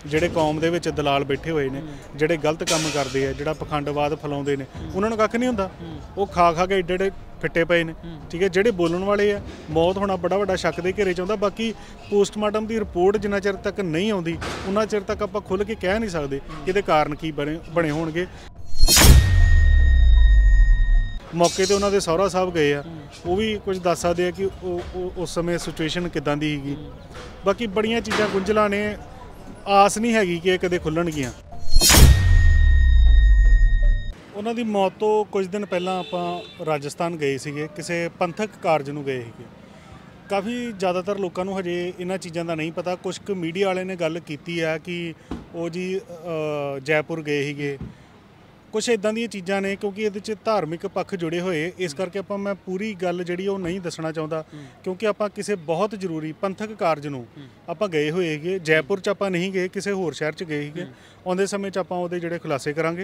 ਜਿਹੜੇ ਕੌਮ ਦੇ ਵਿੱਚ ਦਲਾਲ ਬੈਠੇ ਹੋਏ ਨੇ, ਜਿਹੜੇ ਗਲਤ ਕੰਮ ਕਰਦੇ ਆ, ਜਿਹੜਾ ਪਖੰਡਵਾਦ ਫੈਲਾਉਂਦੇ ਨੇ, ਉਹਨਾਂ ਨੂੰ ਕੱਖ ਨਹੀਂ ਹੁੰਦਾ। ਉਹ ਖਾ ਕੇ ਏਡੇ ਏਡੇ ਫਿੱਟੇ ਪਏ ਨੇ, ਠੀਕ ਹੈ। ਜਿਹੜੇ ਬੋਲਣ ਵਾਲੇ ਆ, ਮੌਤ ਹੋਣਾ ਬੜਾ ਵੱਡਾ ਸ਼ੱਕ ਦੇ ਘੇਰੇ 'ਚ ਆਉਂਦਾ। ਬਾਕੀ ਪੋਸਟਮਾਰਟਮ ਦੀ ਰਿਪੋਰਟ ਜਿੰਨਾ ਚਿਰ ਤੱਕ ਨਹੀਂ ਆਉਂਦੀ ਉਹਨਾਂ ਚਿਰ ਤੱਕ ਆਪਾਂ ਖੁੱਲ੍ਹ ਕੇ ਕਹਿ ਨਹੀਂ ਸਕਦੇ ਕਿ ਇਹਦੇ ਕਾਰਨ ਕੀ ਬਣੇ ਹੋਣਗੇ। ਮੌਕੇ 'ਤੇ ਉਹਨਾਂ ਦੇ ਸਹੁਰਾ ਸਾਹਿਬ ਗਏ ਆ, ਉਹ ਵੀ ਕੁਝ ਦੱਸ ਸਕਦੇ ਆ ਕਿ ਉਹ ਉਸ ਸਮੇਂ ਸਿਚੁਏਸ਼ਨ ਕਿੱਦਾਂ ਦੀ ਸੀਗੀ। ਬਾਕੀ ਬੜੀਆਂ ਚੀਜ਼ਾਂ ਗੁੰਝਲਾਂ ਨੇ, ਆਸ ਨਹੀਂ ਹੈਗੀ ਕਿ ਇਹ ਕਦੇ ਖੁੱਲ੍ਹਣਗੀਆਂ। ਉਹਨਾਂ ਦੀ ਮੌਤ ਤੋਂ ਕੁਝ ਦਿਨ ਪਹਿਲਾਂ ਆਪਾਂ ਰਾਜਸਥਾਨ ਗਏ ਸੀਗੇ, ਕਿਸੇ ਪੰਥਕ ਕਾਰਜ ਨੂੰ ਗਏ ਸੀਗੇ। ਕਾਫੀ ਜ਼ਿਆਦਾਤਰ ਲੋਕਾਂ ਨੂੰ ਹਜੇ ਇਹਨਾਂ ਚੀਜ਼ਾਂ ਦਾ ਨਹੀਂ ਪਤਾ। ਕੁਛ ਕੁ ਮੀਡੀਆ ਵਾਲੇ ਨੇ ਗੱਲ ਕੀਤੀ ਆ ਕਿ ਉਹ ਜੀ ਜੈਪੁਰ ਗਏ ਸੀਗੇ। ਕੁਛ ਇੱਦਾਂ ਦੀਆਂ ਚੀਜ਼ਾਂ ਨੇ, ਕਿਉਂਕਿ ਇਹਦੇ 'ਚ ਧਾਰਮਿਕ ਪੱਖ ਜੁੜੇ ਹੋਏ, ਇਸ ਕਰਕੇ ਮੈਂ ਪੂਰੀ ਗੱਲ ਜਿਹੜੀ ਉਹ ਨਹੀਂ ਦੱਸਣਾ ਚਾਹੁੰਦਾ, ਕਿਉਂਕਿ ਆਪਾਂ ਕਿਸੇ ਬਹੁਤ ਜ਼ਰੂਰੀ ਪੰਥਕ ਕਾਰਜ ਨੂੰ ਆਪਾਂ ਗਏ ਹੋਏ ਹੈਗੇ। ਜੈਪੁਰ 'ਚ ਆਪਾਂ ਨਹੀਂ ਗਏ, ਕਿਸੇ ਹੋਰ ਸ਼ਹਿਰ 'ਚ ਗਏ ਸੀਗੇ। ਆਉਂਦੇ ਸਮੇਂ 'ਚ ਆਪਾਂ ਉਹਦੇ ਜਿਹੜੇ ਖੁਲਾਸੇ ਕਰਾਂਗੇ।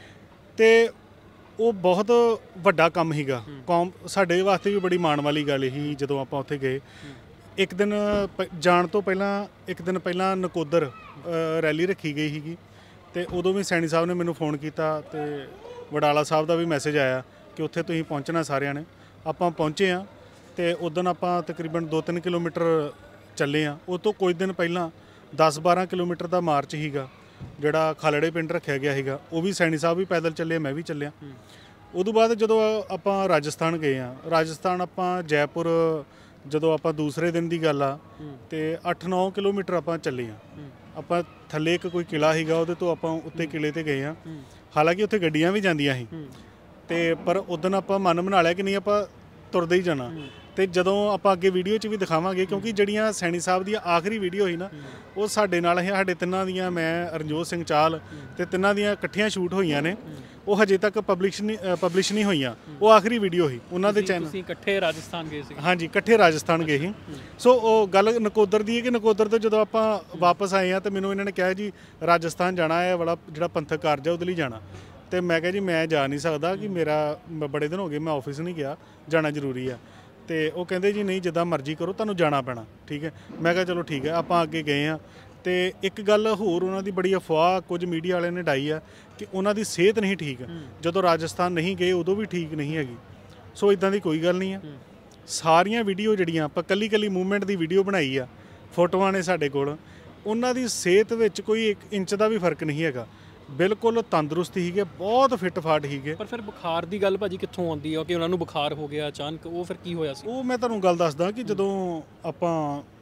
ਅਤੇ ਉਹ ਬਹੁਤ ਵੱਡਾ ਕੰਮ ਸੀਗਾ, ਕੌਮ ਸਾਡੇ ਵਾਸਤੇ ਵੀ ਬੜੀ ਮਾਣ ਵਾਲੀ ਗੱਲ ਸੀ। ਜਦੋਂ ਆਪਾਂ ਉੱਥੇ ਗਏ, ਇੱਕ ਦਿਨ ਜਾਣ ਤੋਂ ਪਹਿਲਾਂ ਇੱਕ ਦਿਨ ਪਹਿਲਾਂ ਨਕੋਦਰ ਰੈਲੀ ਰੱਖੀ ਗਈ ਸੀਗੀ, ਅਤੇ ਉਦੋਂ ਵੀ ਸੈਣੀ ਸਾਹਿਬ ਨੇ ਮੈਨੂੰ ਫੋਨ ਕੀਤਾ, ਅਤੇ ਵਡਾਲਾ ਸਾਹਿਬ ਦਾ ਵੀ ਮੈਸੇਜ ਆਇਆ ਕਿ ਉੱਥੇ ਤੁਸੀਂ ਪਹੁੰਚਣਾ ਸਾਰਿਆਂ ਨੇ। ਆਪਾਂ ਪਹੁੰਚੇ ਹਾਂ, ਅਤੇ ਉਦੋਂ ਆਪਾਂ ਤਕਰੀਬਨ 2-3 ਕਿਲੋਮੀਟਰ ਚੱਲੇ ਹਾਂ। ਉਹ ਤੋਂ ਕੁਝ ਦਿਨ ਪਹਿਲਾਂ 10-12 ਕਿਲੋਮੀਟਰ ਦਾ ਮਾਰਚ ਸੀਗਾ, ਜਿਹੜਾ ਖਾਲੜੇ ਪਿੰਡ ਰੱਖਿਆ ਗਿਆ ਸੀਗਾ। ਉਹ ਵੀ ਸੈਣੀ ਸਾਹਿਬ ਵੀ ਪੈਦਲ ਚੱਲੇ, ਮੈਂ ਵੀ ਚੱਲਿਆ। ਉਦੋਂ ਬਾਅਦ ਜਦੋਂ ਆਪਾਂ ਰਾਜਸਥਾਨ ਗਏ ਹਾਂ, ਰਾਜਸਥਾਨ ਆਪਾਂ ਜੈਪੁਰ ਜਦੋਂ ਆਪਾਂ ਦੂਸਰੇ ਦਿਨ ਦੀ ਗੱਲ ਆ, ਅਤੇ 8-9 ਕਿਲੋਮੀਟਰ ਆਪਾਂ ਚੱਲੇ ਹਾਂ। ਆਪਾਂ ਥੱਲੇ ਇੱਕ ਕੋਈ ਕਿਲ੍ਹਾ ਸੀਗਾ, ਉਹਦੇ ਤੋਂ ਆਪਾਂ ਉੱਤੇ ਕਿਲ੍ਹੇ 'ਤੇ ਗਏ ਹਾਂ। ਹਾਲਾਂਕਿ ਉੱਥੇ ਗੱਡੀਆਂ ਵੀ ਜਾਂਦੀਆਂ ਸੀ, ਅਤੇ ਪਰ ਉਦੋਂ ਆਪਾਂ ਮਨ ਬਣਾ ਲਿਆ ਕਿ ਨਹੀਂ, ਆਪਾਂ ਤੁਰਦੇ ਹੀ ਜਾਣਾ। ਅਤੇ ਜਦੋਂ ਆਪਾਂ ਅੱਗੇ ਵੀਡੀਓ 'ਚ ਵੀ ਦਿਖਾਵਾਂਗੇ, ਕਿਉਂਕਿ ਜਿਹੜੀਆਂ ਸੈਣੀ ਸਾਹਿਬ ਦੀਆਂ ਆਖਰੀ ਵੀਡੀਓ ਸੀ ਨਾ, ਉਹ ਸਾਡੇ ਨਾਲ ਸਾਡੇ ਤਿੰਨਾਂ ਦੀਆਂ, ਮੈਂ ਰਣਜੋਤ ਸਿੰਘ ਚਾਹਲ ਅਤੇ ਤਿੰਨਾਂ ਦੀਆਂ ਇਕੱਠੀਆਂ ਸ਼ੂਟ ਹੋਈਆਂ ਨੇ। ਉਹ ਹਜੇ ਤੱਕ ਪਬਲਿਸ਼ ਨਹੀਂ ਹੋਈਆਂ। ਉਹ ਆਖਰੀ ਵੀਡੀਓ ਸੀ ਉਹਨਾਂ ਦੇ ਚੈਨਲ। ਤੁਸੀਂ ਇਕੱਠੇ ਰਾਜਸਥਾਨ ਗਏ ਸੀ? ਹਾਂਜੀ, ਇਕੱਠੇ ਰਾਜਸਥਾਨ ਗਏ ਸੀ। ਸੋ ਉਹ ਗੱਲ ਨਕੋਦਰ ਦੀ ਹੈ ਕਿ ਨਕੋਦਰ ਤੋਂ ਜਦੋਂ ਆਪਾਂ ਵਾਪਸ ਆਏ ਹਾਂ, ਤਾਂ ਮੈਨੂੰ ਇਹਨਾਂ ਨੇ ਕਿਹਾ ਜੀ ਰਾਜਸਥਾਨ ਜਾਣਾ ਹੈ, ਵਾਲਾ ਜਿਹੜਾ ਪੰਥਕ ਕਾਰਜ ਹੈ ਉਹਦੇ ਲਈ ਜਾਣਾ। ਅਤੇ ਮੈਂ ਕਿਹਾ ਜੀ ਮੈਂ ਜਾ ਨਹੀਂ ਸਕਦਾ, ਕਿ ਮੇਰਾ ਬੜੇ ਦਿਨ ਹੋ ਗਏ ਮੈਂ ਆਫਿਸ ਨਹੀਂ ਗਿਆ, ਜਾਣਾ ਜ਼ਰੂਰੀ ਆ। ਅਤੇ ਉਹ ਕਹਿੰਦੇ ਜੀ ਨਹੀਂ, ਜਿੱਦਾਂ ਮਰਜ਼ੀ ਕਰੋ, ਤੁਹਾਨੂੰ ਜਾਣਾ ਪੈਣਾ, ਠੀਕ ਹੈ। ਮੈਂ ਕਿਹਾ ਚਲੋ ਠੀਕ ਹੈ। ਆਪਾਂ ਅੱਗੇ ਗਏ ਹਾਂ, ਅਤੇ ਇੱਕ ਗੱਲ ਹੋਰ ਉਹਨਾਂ ਦੀ ਬੜੀ ਅਫਵਾਹ ਕੁਝ ਮੀਡੀਆ ਵਾਲਿਆਂ ਨੇ ਡਾਈ ਆ ਕਿ ਉਹਨਾਂ ਦੀ ਸਿਹਤ ਨਹੀਂ ਠੀਕ। ਜਦੋਂ ਰਾਜਸਥਾਨ ਨਹੀਂ ਗਏ ਉਦੋਂ ਵੀ ਠੀਕ ਨਹੀਂ ਹੈਗੀ। ਸੋ ਇੱਦਾਂ ਦੀ ਕੋਈ ਗੱਲ ਨਹੀਂ ਆ। ਸਾਰੀਆਂ ਵੀਡੀਓ ਜਿਹੜੀਆਂ ਆਪਾਂ ਕੱਲੀ ਮੂਵਮੈਂਟ ਦੀ ਵੀਡੀਓ ਬਣਾਈ ਆ, ਫੋਟੋਆਂ ਨੇ ਸਾਡੇ ਕੋਲ, ਉਹਨਾਂ ਦੀ ਸਿਹਤ ਵਿੱਚ ਕੋਈ 1 ਇੰਚ ਦਾ ਵੀ ਫਰਕ ਨਹੀਂ ਹੈਗਾ। ਬਿਲਕੁਲ ਤੰਦਰੁਸਤ ਸੀਗੇ, ਬਹੁਤ ਫਿੱਟ ਫਾਟ ਸੀਗੇ। ਪਰ ਫਿਰ ਬੁਖਾਰ ਦੀ ਗੱਲ ਭਾਜੀ ਕਿੱਥੋਂ ਆਉਂਦੀ ਆ ਕਿ ਉਹਨਾਂ ਨੂੰ ਬੁਖਾਰ ਹੋ ਗਿਆ ਅਚਾਨਕ? ਉਹ ਫਿਰ ਕੀ ਹੋਇਆ ਸੀ? ਉਹ ਮੈਂ ਤੁਹਾਨੂੰ ਗੱਲ ਦੱਸਦਾ ਕਿ ਜਦੋਂ ਆਪਾਂ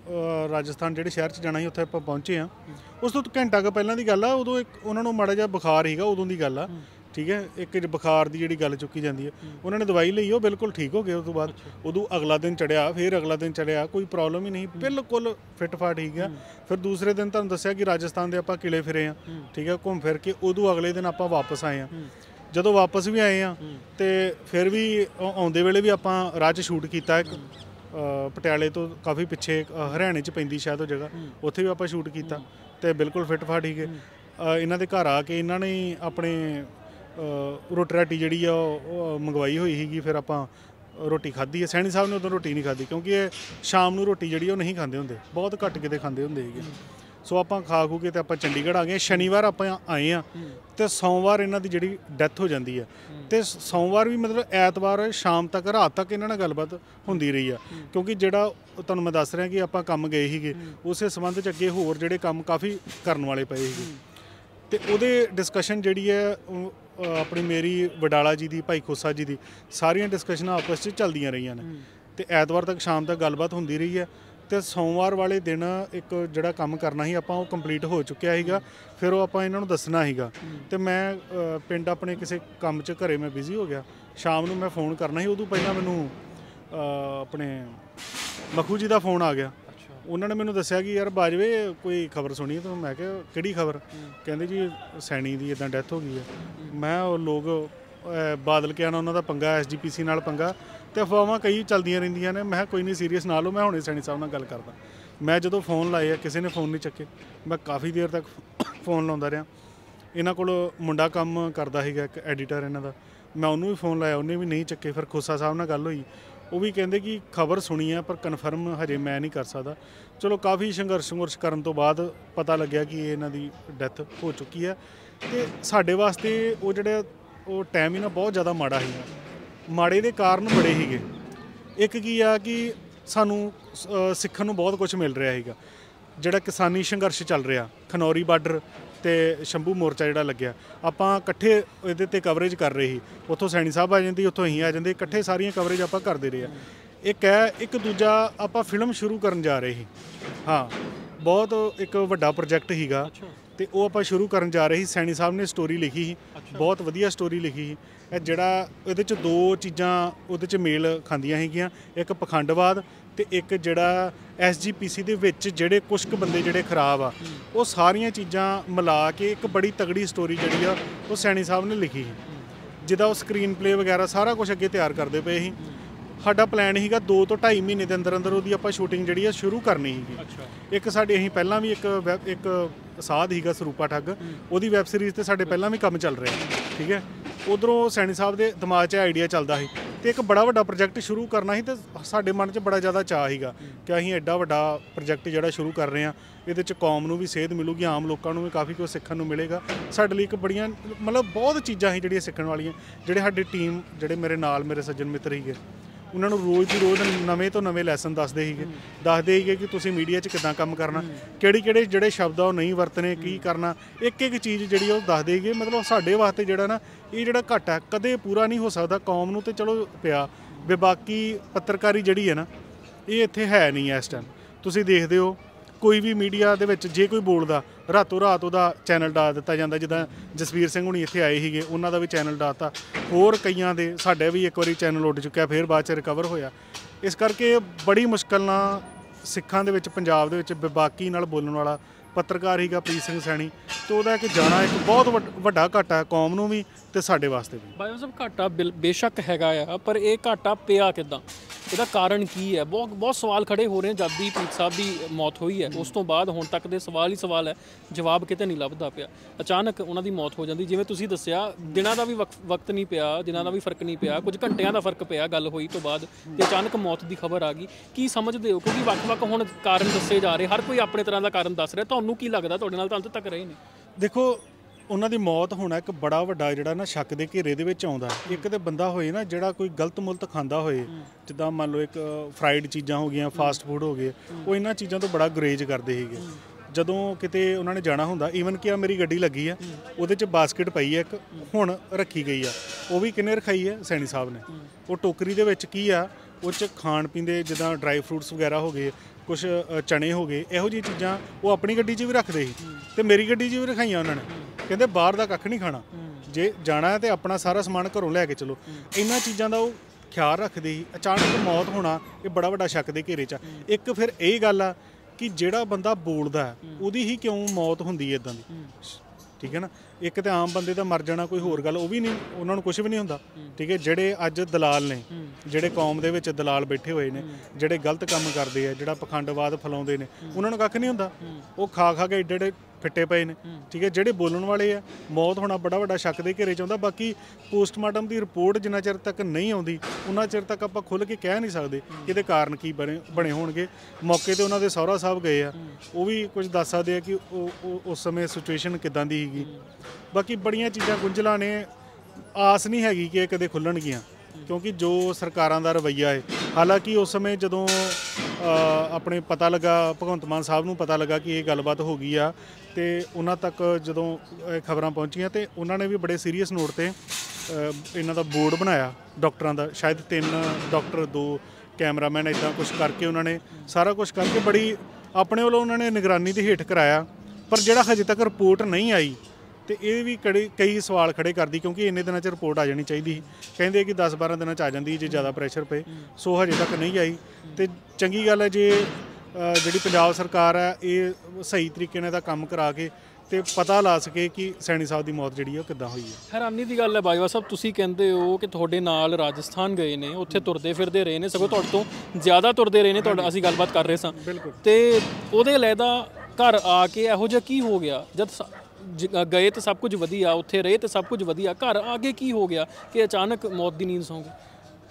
ਰਾਜਸਥਾਨ ਜਿਹੜੇ ਸ਼ਹਿਰ 'ਚ ਜਾਣਾ ਸੀ, ਉੱਥੇ ਆਪਾਂ ਪਹੁੰਚੇ ਹਾਂ। ਉਸ ਤੋਂ ਘੰਟਾ ਕੁ ਪਹਿਲਾਂ ਦੀ ਗੱਲ ਆ। ਉਦੋਂ ਉਹਨਾਂ ਨੂੰ ਮਾੜਾ ਜਿਹਾ ਬੁਖਾਰ ਸੀਗਾ, ਉਦੋਂ ਦੀ ਗੱਲ ਆ, ਠੀਕ ਹੈ। ਇੱਕ ਬੁਖਾਰ ਦੀ ਜਿਹੜੀ ਗੱਲ ਚੁੱਕੀ ਜਾਂਦੀ ਹੈ, ਉਹਨਾਂ ਨੇ ਦਵਾਈ ਲਈ, ਉਹ ਬਿਲਕੁਲ ਠੀਕ ਹੋ ਗਏ। ਉਸ ਤੋਂ ਬਾਅਦ ਉਦੋਂ ਅਗਲਾ ਦਿਨ ਚੜਿਆ, ਫਿਰ ਅਗਲਾ ਦਿਨ ਚੜਿਆ, ਕੋਈ ਪ੍ਰੋਬਲਮ ਹੀ ਨਹੀਂ, ਬਿਲਕੁਲ ਫਿੱਟ ਫਾਟ ਠੀਕ ਆ। ਫਿਰ ਦੂਸਰੇ ਦਿਨ ਤੁਹਾਨੂੰ ਦੱਸਿਆ ਕਿ ਰਾਜਸਥਾਨ ਦੇ ਆਪਾਂ ਕਿਲੇ ਫਿਰੇ ਹਾਂ, ਠੀਕ ਹੈ, ਘੁੰਮ ਫਿਰ ਕੇ। ਉਦੋਂ ਅਗਲੇ ਦਿਨ ਆਪਾਂ ਵਾਪਸ ਆਏ ਹਾਂ। ਜਦੋਂ ਵਾਪਸ ਵੀ ਆਏ ਹਾਂ, ਅਤੇ ਫਿਰ ਵੀ ਆਉਂਦੇ ਵੇਲੇ ਵੀ ਆਪਾਂ ਰਾਹ 'ਚ ਸ਼ੂਟ ਕੀਤਾ। ਇੱਕ ਪਟਿਆਲੇ ਤੋਂ ਕਾਫੀ ਪਿੱਛੇ ਹਰਿਆਣੇ 'ਚ ਪੈਂਦੀ ਸ਼ਾਇਦ ਉਹ ਜਗ੍ਹਾ, ਉੱਥੇ ਵੀ ਆਪਾਂ ਸ਼ੂਟ ਕੀਤਾ, ਅਤੇ ਬਿਲਕੁਲ ਫਿੱਟ ਫਾਟ ਸੀਗੇ। ਇਹਨਾਂ ਦੇ ਘਰ ਆ ਕੇ ਇਹਨਾਂ ਨੇ ਆਪਣੇ ਰੋਟੀ ਰਾਟੀ ਜਿਹੜੀ ਆ ਉਹ ਮੰਗਵਾਈ ਹੋਈ ਸੀਗੀ। ਫਿਰ ਆਪਾਂ ਰੋਟੀ ਖਾਧੀ ਹੈ। ਸੈਣੀ ਸਾਹਿਬ ਨੇ ਉਦੋਂ ਰੋਟੀ ਨਹੀਂ ਖਾਧੀ, ਕਿਉਂਕਿ ਇਹ ਸ਼ਾਮ ਨੂੰ ਰੋਟੀ ਜਿਹੜੀ ਉਹ ਨਹੀਂ ਖਾਂਦੇ ਹੁੰਦੇ, ਬਹੁਤ ਘੱਟ ਕਿਤੇ ਖਾਂਦੇ ਹੁੰਦੇ ਸੀਗੇ। ਸੋ ਆਪਾਂ ਖਾ ਖੂ ਕੇ ਅਤੇ ਆਪਾਂ ਚੰਡੀਗੜ੍ਹ ਆ ਗਏ। ਸ਼ਨੀਵਾਰ ਆਪਾਂ ਆਏ ਹਾਂ, ਅਤੇ ਸੋਮਵਾਰ ਇਹਨਾਂ ਦੀ ਜਿਹੜੀ ਡੈਥ ਹੋ ਜਾਂਦੀ ਹੈ। ਅਤੇ ਸੋਮਵਾਰ ਵੀ ਮਤਲਬ ਐਤਵਾਰ ਸ਼ਾਮ ਤੱਕ, ਰਾਤ ਤੱਕ ਇਹਨਾਂ ਨਾਲ ਗੱਲਬਾਤ ਹੁੰਦੀ ਰਹੀ ਆ, ਕਿਉਂਕਿ ਜਿਹੜਾ ਤੁਹਾਨੂੰ ਮੈਂ ਦੱਸ ਰਿਹਾ ਕਿ ਆਪਾਂ ਕੰਮ ਗਏ ਸੀਗੇ, ਉਸੇ ਸੰਬੰਧ 'ਚ ਅੱਗੇ ਹੋਰ ਜਿਹੜੇ ਕੰਮ ਕਾਫੀ ਕਰਨ ਵਾਲੇ ਪਏ ਸੀਗੇ। ਅਤੇ ਉਹਦੇ ਡਿਸਕਸ਼ਨ ਜਿਹੜੀ ਹੈ ਆਪਣੀ ਮੇਰੀ ਵਡਾਲਾ ਜੀ ਦੀ, ਭਾਈ ਖੋਸਾ ਜੀ ਦੀ, ਸਾਰੀਆਂ ਡਿਸਕਸ਼ਨਾਂ ਆਪਸ 'ਚ ਚੱਲਦੀਆਂ ਰਹੀਆਂ ਨੇ, ਅਤੇ ਐਤਵਾਰ ਤੱਕ ਸ਼ਾਮ ਤੱਕ ਗੱਲਬਾਤ ਹੁੰਦੀ ਰਹੀ ਹੈ। ਅਤੇ ਸੋਮਵਾਰ ਵਾਲੇ ਦਿਨ ਇੱਕ ਜਿਹੜਾ ਕੰਮ ਕਰਨਾ ਸੀ ਆਪਾਂ, ਉਹ ਕੰਪਲੀਟ ਹੋ ਚੁੱਕਿਆ ਸੀਗਾ। ਫਿਰ ਉਹ ਆਪਾਂ ਇਹਨਾਂ ਨੂੰ ਦੱਸਣਾ ਸੀਗਾ, ਅਤੇ ਮੈਂ ਪਿੰਡ ਆਪਣੇ ਕਿਸੇ ਕੰਮ 'ਚ ਘਰੇ ਮੈਂ ਬਿਜ਼ੀ ਹੋ ਗਿਆ। ਸ਼ਾਮ ਨੂੰ ਮੈਂ ਫ਼ੋਨ ਕਰਨਾ ਸੀ, ਉਦੋਂ ਪਹਿਲਾਂ ਮੈਨੂੰ ਆਪਣੇ ਮਖੂ ਜੀ ਦਾ ਫ਼ੋਨ ਆ ਗਿਆ। ਉਹਨਾਂ ਨੇ ਮੈਨੂੰ ਦੱਸਿਆ ਕਿ ਯਾਰ ਬਾਜਵੇ ਕੋਈ ਖਬਰ ਸੁਣੀ ਤਾਂ। ਮੈਂ ਕਿਹਾ ਕਿਹੜੀ ਖਬਰ? ਕਹਿੰਦੇ ਜੀ ਸੈਣੀ ਦੀ ਇੱਦਾਂ ਡੈਥ ਹੋ ਗਈ ਹੈ। ਮੈਂ ਉਹ ਲੋਕ ਬਾਦਲ ਕੇ ਆਉਣਾ, ਉਹਨਾਂ ਦਾ ਪੰਗਾ, SGPC ਨਾਲ ਪੰਗਾ, ਅਤੇ ਅਫਵਾਹਾਂ ਕਈ ਚੱਲਦੀਆਂ ਰਹਿੰਦੀਆਂ ਨੇ। ਮੈਂ ਕਿਹਾ ਕੋਈ ਨਹੀਂ, ਸੀਰੀਅਸ ਨਾ ਲਓ, ਮੈਂ ਹੁਣੇ ਸੈਣੀ ਸਾਹਿਬ ਨਾਲ ਗੱਲ ਕਰਦਾ। ਮੈਂ ਜਦੋਂ ਫ਼ੋਨ ਲਾਏ ਆ, ਕਿਸੇ ਨੇ ਫ਼ੋਨ ਨਹੀਂ ਚੱਕੇ। ਮੈਂ ਕਾਫੀ ਦੇਰ ਤੱਕ ਫ਼ੋਨ ਲਾਉਂਦਾ ਰਿਹਾ। ਇਹਨਾਂ ਕੋਲ ਮੁੰਡਾ ਕੰਮ ਕਰਦਾ ਸੀਗਾ, ਇੱਕ ਐਡੀਟਰ ਇਹਨਾਂ ਦਾ, ਮੈਂ ਉਹਨੂੰ ਵੀ ਫ਼ੋਨ ਲਾਇਆ, ਉਹਨੇ ਵੀ ਨਹੀਂ ਚੱਕੇ। ਫਿਰ ਖੋਸਾ ਸਾਹਿਬ ਨਾਲ ਗੱਲ ਹੋਈ, ਉਹ ਵੀ ਕਹਿੰਦੇ ਕਿ ਖਬਰ ਸੁਣੀ ਆ ਪਰ ਕਨਫਰਮ ਹਜੇ ਮੈਂ ਨਹੀਂ ਕਰ ਸਕਦਾ। ਚਲੋ ਕਾਫੀ ਸੰਘਰਸ਼ ਕਰਨ ਤੋਂ ਬਾਅਦ ਪਤਾ ਲੱਗਿਆ ਕਿ ਇਹਨਾਂ ਦੀ ਡੈਥ ਹੋ ਚੁੱਕੀ ਹੈ। ਤੇ ਸਾਡੇ ਵਾਸਤੇ ਉਹ ਜਿਹੜਾ ਉਹ ਟਾਈਮ ਹੀ ਨਾ ਬਹੁਤ ਜ਼ਿਆਦਾ ਮਾੜਾ ਸੀਗਾ। ਮਾੜੇ ਦੇ ਕਾਰਨ ਬੜੇ ਸੀਗੇ। ਇੱਕ ਕੀ ਆ ਕਿ ਸਾਨੂੰ ਸਿੱਖਣ ਨੂੰ ਬਹੁਤ ਕੁਝ ਮਿਲ ਰਿਹਾ ਸੀਗਾ। ਜਿਹੜਾ ਕਿਸਾਨੀ ਸੰਘਰਸ਼ ਚੱਲ ਰਿਹਾ, ਖਨੌਰੀ ਬਾਰਡਰ ਤੇ ਸ਼ੰਭੂ ਮੋਰਚਾ ਜਿਹੜਾ ਲੱਗਿਆ, ਆਪਾਂ ਇਕੱਠੇ ਇਹਦੇ 'ਤੇ ਕਵਰੇਜ ਕਰ ਰਹੇ ਸੀ। ਉੱਥੋਂ ਸੈਣੀ ਸਾਹਿਬ ਆ ਜਾਂਦੀ, ਉੱਥੋਂ ਅਸੀਂ ਆ ਜਾਂਦੇ, ਇਕੱਠੇ ਸਾਰੀਆਂ ਕਵਰੇਜ ਆਪਾਂ ਕਰਦੇ ਰਹੇ ਆ। ਇੱਕ ਹੈ, ਇੱਕ ਦੂਜਾ ਆਪਾਂ ਫਿਲਮ ਸ਼ੁਰੂ ਕਰਨ ਜਾ ਰਹੇ ਸੀ। ਹਾਂ, ਬਹੁਤ ਇੱਕ ਵੱਡਾ ਪ੍ਰੋਜੈਕਟ ਸੀਗਾ ਤੇ ਉਹ ਆਪਾਂ ਸ਼ੁਰੂ ਕਰਨ ਜਾ ਰਹੇ ਸੀ। ਸੈਣੀ ਸਾਹਿਬ ਨੇ ਸਟੋਰੀ ਲਿਖੀ ਸੀ, ਬਹੁਤ ਵਧੀਆ ਸਟੋਰੀ ਲਿਖੀ ਸੀ। ਇਹ ਜਿਹੜਾ ਇਹਦੇ 'ਚ ਦੋ ਚੀਜ਼ਾਂ ਉਹਦੇ 'ਚ ਮੇਲ ਖਾਂਦੀਆਂ ਸੀਗੀਆਂ, ਇੱਕ ਪਖੰਡਵਾਦ ਤੇ ਇੱਕ ਜਿਹੜਾ SGPC ਦੇ ਵਿੱਚ ਜਿਹੜੇ ਕੁਛ ਕੁ ਬੰਦੇ ਜਿਹੜੇ ਖਰਾਬ ਆ, ਉਹ ਸਾਰੀਆਂ ਚੀਜ਼ਾਂ ਮਿਲਾ ਕੇ ਇੱਕ ਬੜੀ ਤਗੜੀ ਸਟੋਰੀ ਜਿਹੜੀ ਆ ਉਹ ਸੈਣੀ ਸਾਹਿਬ ਨੇ ਲਿਖੀ ਸੀ, ਜਿਹਦਾ ਉਹ ਸਕਰੀਨ ਪਲੇ ਵਗੈਰਾ ਸਾਰਾ ਕੁਝ ਅੱਗੇ ਤਿਆਰ ਕਰਦੇ ਪਏ ਸੀ। ਸਾਡਾ ਪਲਾਨ ਸੀਗਾ 2 ਤੋਂ 2.5 ਮਹੀਨੇ ਦੇ ਅੰਦਰ ਅੰਦਰ ਉਹਦੀ ਆਪਾਂ ਸ਼ੂਟਿੰਗ ਜਿਹੜੀ ਆ ਸ਼ੁਰੂ ਕਰਨੀ ਸੀਗੀ। ਇੱਕ ਸਾਡੇ ਅਸੀਂ ਪਹਿਲਾਂ ਵੀ ਇੱਕ ਸਾਧ ਸੀਗਾ ਸਰੂਪਾ ਠੱਗ, ਉਹਦੀ ਵੈਬ ਸੀਰੀਜ਼ ਤੇ ਸਾਡੇ ਪਹਿਲਾਂ ਵੀ ਕੰਮ ਚੱਲ ਰਿਹਾ, ਠੀਕ ਹੈ। ਉਧਰੋਂ ਸੈਣੀ ਸਾਹਿਬ ਦੇ ਦਿਮਾਗ 'ਚ ਆਈਡੀਆ ਚੱਲਦਾ ਸੀ ਤੇ ਇੱਕ ਬੜਾ ਵੱਡਾ ਪ੍ਰੋਜੈਕਟ ਸ਼ੁਰੂ ਕਰਨਾ ਸੀ। ਤੇ ਸਾਡੇ ਮਨ 'ਚ ਬੜਾ ਜ਼ਿਆਦਾ ਚਾਅ ਸੀਗਾ ਕਿ ਅਸੀਂ ਐਡਾ ਵੱਡਾ ਪ੍ਰੋਜੈਕਟ ਜਿਹੜਾ ਸ਼ੁਰੂ ਕਰ ਰਹੇ ਹਾਂ, ਇਹਦੇ 'ਚ ਕੌਮ ਨੂੰ ਵੀ ਸੇਧ ਮਿਲੂਗੀ, ਆਮ ਲੋਕਾਂ ਨੂੰ ਵੀ ਕਾਫੀ ਕੁਝ ਸਿੱਖਣ ਨੂੰ ਮਿਲੇਗਾ। ਸਾਡੇ ਲਈ ਇੱਕ ਬੜੀਆਂ ਮਤਲਬ ਬਹੁਤ ਚੀਜ਼ਾਂ ਸੀ ਜਿਹੜੀਆਂ ਸਿੱਖਣ ਵਾਲੀਆਂ। ਜਿਹੜੇ ਸਾਡੀ ਟੀਮ, ਜਿਹੜੇ ਮੇਰੇ ਨਾਲ ਮੇਰੇ ਸੱਜਣ ਮਿੱਤਰ ਸੀਗੇ, ਉਹਨਾਂ ਨੂੰ ਰੋਜ਼ ਦੀ ਰੋਜ਼ ਨਵੇਂ ਤੋਂ ਨਵੇਂ ਲੈਸਨ ਦੱਸਦੇ ਸੀਗੇ ਕਿ ਤੁਸੀਂ ਮੀਡੀਆ 'ਚ ਕਿੱਦਾਂ ਕੰਮ ਕਰਨਾ, ਕਿਹੜੇ ਜਿਹੜੇ ਸ਼ਬਦ ਆ ਉਹ ਨਹੀਂ ਵਰਤਣੇ, ਕੀ ਕਰਨਾ, ਇੱਕ ਚੀਜ਼ ਜਿਹੜੀ ਉਹ ਦੱਸਦੇ ਸੀਗੇ। ਮਤਲਬ ਸਾਡੇ ਵਾਸਤੇ ਜਿਹੜਾ ਨਾ ਇਹ ਜਿਹੜਾ ਘਾਟਾ ਕਦੇ ਪੂਰਾ ਨਹੀਂ ਹੋ ਸਕਦਾ। ਕੌਮ ਨੂੰ ਤੇ ਚਲੋ ਪਿਆ ਵੀ, ਬਾਕੀ ਪੱਤਰਕਾਰੀ ਜਿਹੜੀ ਹੈ ਨਾ ਇਹ ਇੱਥੇ ਹੈ ਨਹੀਂ ਇਸ ਟਾਈਮ। ਤੁਸੀਂ ਦੇਖਦੇ ਹੋ ਕੋਈ ਵੀ ਮੀਡੀਆ ਦੇ ਵਿੱਚ ਜੇ ਕੋਈ ਬੋਲਦਾ, ਰਾਤੋਂ ਰਾਤ ਉਹਦਾ ਚੈਨਲ ਡਾ ਦਿੱਤਾ ਜਾਂਦਾ। ਜਿੱਦਾਂ ਜਸਵੀਰ ਸਿੰਘ ਹੁਣੀ ਇੱਥੇ ਆਏ ਸੀਗੇ, ਉਹਨਾਂ ਦਾ ਵੀ ਚੈਨਲ ਡਾਤਾ, ਹੋਰ ਕਈਆਂ ਦੇ, ਸਾਡੇ ਵੀ ਇੱਕ ਵਾਰੀ ਚੈਨਲ ਉੱਡ ਚੁੱਕਿਆ, ਫਿਰ ਬਾਅਦ 'ਚ ਰਿਕਵਰ ਹੋਇਆ। ਇਸ ਕਰਕੇ ਬੜੀ ਮੁਸ਼ਕਿਲ ਨਾਲ ਸਿੱਖਾਂ ਦੇ ਵਿੱਚ, ਪੰਜਾਬ ਦੇ ਵਿੱਚ ਬੇਬਾਕੀ ਨਾਲ ਬੋਲਣ ਵਾਲਾ ਪੱਤਰਕਾਰ ਸੀਗਾ ਪ੍ਰੀਤ ਸਿੰਘ ਸੈਣੀ। ਤੇ ਉਹਦਾ ਇੱਕ ਜਾਣਾ ਇੱਕ ਬਹੁਤ ਵੱਡਾ ਘਾਟਾ ਕੌਮ ਨੂੰ ਵੀ ਤੇ ਸਾਡੇ ਵਾਸਤੇ ਵੀ। ਬਾਈ ਸਾਹਿਬ, ਘਾਟਾ ਬੇਸ਼ੱਕ ਹੈਗਾ ਆ, ਪਰ ਇਹ ਘਾਟਾ ਪਿਆ ਕਿੱਦਾਂ? ਇਹਦਾ ਕਾਰਨ ਕੀ ਹੈ? ਬਹੁਤ ਸਵਾਲ ਖੜੇ ਹੋ ਰਹੇ। ਜਦ ਦੀ ਪ੍ਰੀਤ ਸਾਹਿਬ ਦੀ ਮੌਤ ਹੋਈ ਹੈ ਉਸ ਤੋਂ ਬਾਅਦ ਹੁਣ ਤੱਕ ਦੇ ਸਵਾਲ ਹੀ ਸਵਾਲ ਹੈ, ਜਵਾਬ ਕਿਤੇ ਨਹੀਂ ਲੱਭਦਾ ਪਿਆ। ਅਚਾਨਕ ਉਹਨਾਂ ਦੀ ਮੌਤ ਹੋ ਜਾਂਦੀ, ਜਿਵੇਂ ਤੁਸੀਂ ਦੱਸਿਆ, ਦਿਨਾਂ ਦਾ ਵੀ ਵਕਤ ਨਹੀਂ ਪਿਆ, ਦਿਨਾਂ ਦਾ ਵੀ ਫਰਕ ਨਹੀਂ ਪਿਆ, ਕੁਝ ਘੰਟਿਆਂ ਦਾ ਫਰਕ ਪਿਆ ਗੱਲ ਹੋਈ ਤੋਂ ਬਾਅਦ, ਤੇ ਅਚਾਨਕ ਮੌਤ ਦੀ ਖਬਰ ਆ ਗਈ। ਕੀ ਸਮਝਦੇ ਹੋ? ਕਿਉਂਕਿ ਵੱਖ-ਵੱਖ ਹੁਣ ਕਾਰਨ ਦੱਸੇ ਜਾ ਰਹੇ, ਹਰ ਕੋਈ ਆਪਣੇ ਤਰ੍ਹਾਂ ਦਾ ਕਾਰਨ ਦੱਸ ਰਿਹਾ। ਤੁਹਾਨੂੰ ਕੀ ਲੱਗਦਾ? ਤੁਹਾਡੇ ਨਾਲ ਤਾਂ ਅੰਤ ਤੱਕ ਰਹੇ ਨੇ। ਦੇਖੋ, ਉਹਨਾਂ ਦੀ ਮੌਤ ਹੋਣਾ ਇੱਕ ਬੜਾ ਵੱਡਾ ਜਿਹੜਾ ਨਾ ਸ਼ੱਕ ਦੇ ਘੇਰੇ ਦੇ ਵਿੱਚ ਆਉਂਦਾ। ਇੱਕ ਤੇ ਬੰਦਾ ਹੋਏ ਨਾ ਜਿਹੜਾ ਕੋਈ ਗਲਤ ਮੁਲਤ ਖਾਂਦਾ ਹੋਏ, ਜਿੱਦਾਂ ਮੰਨ ਲਓ ਇੱਕ ਫਰਾਈਡ ਚੀਜ਼ਾਂ ਹੋ ਗਈਆਂ, ਫਾਸਟ ਫੂਡ ਹੋ ਗਏ, ਉਹ ਇਹਨਾਂ ਚੀਜ਼ਾਂ ਤੋਂ ਬੜਾ ਗੁਰੇਜ਼ ਕਰਦੇ ਸੀਗੇ। ਜਦੋਂ ਕਿਤੇ ਉਹਨਾਂ ਨੇ ਜਾਣਾ ਹੁੰਦਾ, ਈਵਨ ਕਿ ਆ ਮੇਰੀ ਗੱਡੀ ਲੱਗੀ ਆ, ਉਹਦੇ 'ਚ ਬਾਸਕਟ ਪਈ ਹੈ ਇੱਕ, ਹੁਣ ਰੱਖੀ ਗਈ ਆ, ਉਹ ਵੀ ਕਿੰਨੇ ਰਖਾਈ ਹੈ? ਸੈਣੀ ਸਾਹਿਬ ਨੇ। ਉਹ ਟੋਕਰੀ ਦੇ ਵਿੱਚ ਕੀ ਆ, ਉਹ 'ਚ ਖਾਣ ਪੀਣ ਦੇ ਜਿੱਦਾਂ ਡਰਾਈ ਫਰੂਟਸ ਵਗੈਰਾ ਹੋ ਗਏ, ਕੁਛ ਚਣੇ ਹੋ ਗਏ, ਇਹੋ ਜਿਹੀ ਚੀਜ਼ਾਂ ਉਹ ਆਪਣੀ ਗੱਡੀ 'ਚ ਵੀ ਰੱਖਦੇ ਸੀ ਤੇ ਮੇਰੀ ਗੱਡੀ 'ਚ ਵੀ ਰਖਾਈਆਂ ਉਹਨਾਂ ਨੇ। ਕਹਿੰਦੇ ਬਾਹਰ ਦਾ ਕੱਖ ਨਹੀਂ ਖਾਣਾ, ਜੇ ਜਾਣਾ ਤੇ ਆਪਣਾ ਸਾਰਾ ਸਮਾਨ ਘਰੋਂ ਲੈ ਕੇ ਚਲੋ। ਇਹਨਾਂ ਚੀਜ਼ਾਂ ਦਾ ਉਹ ਖਿਆਲ ਰੱਖਦੇ ਸੀ। ਅਚਾਨਕ ਮੌਤ ਹੋਣਾ ਇਹ ਬੜਾ ਵੱਡਾ ਸ਼ੱਕ ਦੇ ਘੇਰੇ 'ਚ। ਇੱਕ ਫਿਰ ਇਹ ਗੱਲ ਆ ਕਿ ਜਿਹੜਾ ਬੰਦਾ ਬੋਲਦਾ ਉਹਦੀ ਹੀ ਕਿਉਂ ਮੌਤ ਹੁੰਦੀ ਹੈ ਇੱਦਾਂ ਦੀ, ਠੀਕ ਹੈ ਨਾ। ਇੱਕ ਤਾਂ ਆਮ ਬੰਦੇ ਦਾ ਮਰ ਜਾਣਾ ਕੋਈ ਹੋਰ ਗੱਲ, ਉਹ ਵੀ ਨਹੀਂ, ਉਹਨਾਂ ਨੂੰ ਕੁਝ ਵੀ ਨਹੀਂ ਹੁੰਦਾ, ਠੀਕ ਹੈ। ਜਿਹੜੇ ਅੱਜ ਦਲਾਲ ਨੇ, ਜਿਹੜੇ ਕੌਮ ਦੇ ਵਿੱਚ ਦਲਾਲ ਬੈਠੇ ਹੋਏ ਨੇ, ਜਿਹੜੇ ਗਲਤ ਕੰਮ ਕਰਦੇ ਆ, ਜਿਹੜਾ ਪਖੰਡਵਾਦ ਫੈਲਾਉਂਦੇ ਨੇ, ਉਹਨਾਂ ਨੂੰ ਕੱਖ ਨਹੀਂ ਹੁੰਦਾ। ਉਹ ਖਾ ਕੇ ਏਡੇ ਫਿੱਟੇ ਪਏ ਨੇ, ਠੀਕ ਹੈ। ਜਿਹੜੇ ਬੋਲਣ ਵਾਲੇ ਆ, ਮੌਤ ਹੋਣਾ ਬੜਾ ਵੱਡਾ ਸ਼ੱਕ ਦੇ ਘੇਰੇ 'ਚ ਆਉਂਦਾ। ਬਾਕੀ ਪੋਸਟਮਾਰਟਮ ਦੀ ਰਿਪੋਰਟ ਜਿੰਨਾ ਚਿਰ ਤੱਕ ਨਹੀਂ ਆਉਂਦੀ, ਉਹਨਾਂ ਚਿਰ ਤੱਕ ਆਪਾਂ ਖੁੱਲ੍ਹ ਕੇ ਕਹਿ ਨਹੀਂ ਸਕਦੇ ਕਿ ਇਹਦੇ ਕਾਰਨ ਕੀ ਬਣੇ ਹੋਣਗੇ। ਮੌਕੇ 'ਤੇ ਉਹਨਾਂ ਦੇ ਸਹੁਰਾ ਸਾਹਿਬ ਗਏ ਆ, ਉਹ ਵੀ ਕੁਝ ਦੱਸ ਸਕਦੇ ਆ ਕਿ ਉਹ ਉਸ ਸਮੇਂ ਸਿਚੁਏਸ਼ਨ ਕਿੱਦਾਂ ਦੀ ਸੀਗੀ। ਬਾਕੀ ਬੜੀਆਂ ਚੀਜ਼ਾਂ ਗੁੰਝਲਾਂ ਨੇ, ਆਸ ਨਹੀਂ ਹੈਗੀ ਕਿ ਇਹ ਕਦੇ ਖੁੱਲ੍ਹਣਗੀਆਂ, ਕਿਉਂਕਿ ਜੋ ਸਰਕਾਰਾਂ ਦਾ ਰਵੱਈਆ ਹੈ। ਹਾਲਾਂਕਿ ਉਸ ਸਮੇਂ ਜਦੋਂ ਆਪਣੇ ਪਤਾ ਲੱਗਾ, ਭਗਵੰਤ ਮਾਨ ਸਾਹਿਬ ਨੂੰ ਪਤਾ ਲੱਗਾ ਕਿ ਇਹ ਗੱਲਬਾਤ ਹੋ ਗਈ ਆ, ਤੇ ਉਹਨਾਂ ਤੱਕ ਜਦੋਂ ਖਬਰਾਂ ਪਹੁੰਚੀਆਂ ਤੇ ਉਹਨਾਂ ਨੇ ਵੀ ਬੜੇ ਸੀਰੀਅਸ ਨੋਟ 'ਤੇ ਇਹਨਾਂ ਦਾ ਬੋਰਡ ਬਣਾਇਆ ਡਾਕਟਰਾਂ ਦਾ, ਸ਼ਾਇਦ 3 ਡਾਕਟਰ 2 ਕੈਮਰਾਮੈਨ, ਇੱਦਾਂ ਕੁਛ ਕਰਕੇ ਉਹਨਾਂ ਨੇ ਸਾਰਾ ਕੁਛ ਕਰਕੇ ਬੜੀ ਆਪਣੇ ਵੱਲੋਂ ਉਹਨਾਂ ਨੇ ਨਿਗਰਾਨੀ ਦੇ ਹੇਠ ਕਰਾਇਆ। ਪਰ ਜਿਹੜਾ ਹਜੇ ਤੱਕ ਰਿਪੋਰਟ ਨਹੀਂ ਆਈ ਤੇ ਇਹ ਵੀ ਕਈ ਸਵਾਲ ਖੜੇ ਕਰਦੀ, ਕਿਉਂਕਿ ਇੰਨੇ ਦਿਨਾਂ 'ਚ ਰਿਪੋਰਟ ਆ ਜਾਣੀ ਚਾਹੀਦੀ ਸੀ। ਕਹਿੰਦੇ ਕਿ 10-12 ਦਿਨਾਂ 'ਚ ਆ ਜਾਂਦੀ ਜੇ ਜ਼ਿਆਦਾ ਪ੍ਰੈਸ਼ਰ ਪਏ, ਸੋ ਹਜੇ ਤੱਕ ਨਹੀਂ ਆਈ। ਤੇ ਚੰਗੀ ਗੱਲ ਹੈ ਜੇ ਜਿਹੜੀ ਪੰਜਾਬ ਸਰਕਾਰ ਹੈ ਇਹ ਸਹੀ ਤਰੀਕੇ ਨਾਲ ਇਹਦਾ ਕੰਮ ਕਰਾ ਕੇ ਤੇ ਪਤਾ ਲਾ ਸਕੇ ਕਿ ਸੈਣੀ ਸਾਹਿਬ ਦੀ ਮੌਤ ਜਿਹੜੀ ਉਹ ਕਿੱਦਾਂ ਹੋਈ ਹੈ। ਹੈਰਾਨੀ ਦੀ ਗੱਲ ਹੈ ਬਾਜਵਾ ਸਾਹਿਬ, ਤੁਸੀਂ ਕਹਿੰਦੇ ਹੋ ਕਿ ਤੁਹਾਡੇ ਨਾਲ ਰਾਜਸਥਾਨ ਗਏ ਨੇ, ਉੱਥੇ ਤੁਰਦੇ ਫਿਰਦੇ ਰਹੇ ਨੇ, ਸਗੋਂ ਤੁਹਾਡੇ ਤੋਂ ਜ਼ਿਆਦਾ ਤੁਰਦੇ ਰਹੇ ਨੇ। ਤੁਹਾਡਾ ਅਸੀਂ ਗੱਲਬਾਤ ਕਰ ਰਹੇ ਸਾਂ ਤੇ ਉਹਦੇ ਅਲੱਗਾ ਘਰ ਆ ਕੇ ਇਹੋ ਜਿਹਾ ਕੀ ਹੋ ਗਿਆ? ਜਦ ਗਏ ਤਾਂ ਸਭ ਕੁਝ ਵਧੀਆ, ਉੱਥੇ ਰਹੇ ਤਾਂ ਸਭ ਕੁਝ ਵਧੀਆ, ਘਰ ਆ ਕੇ ਕੀ ਹੋ ਗਿਆ ਕਿ ਅਚਾਨਕ ਮੌਤ ਦੀ ਨੀਂਦ ਸੌਂ ਗਈ?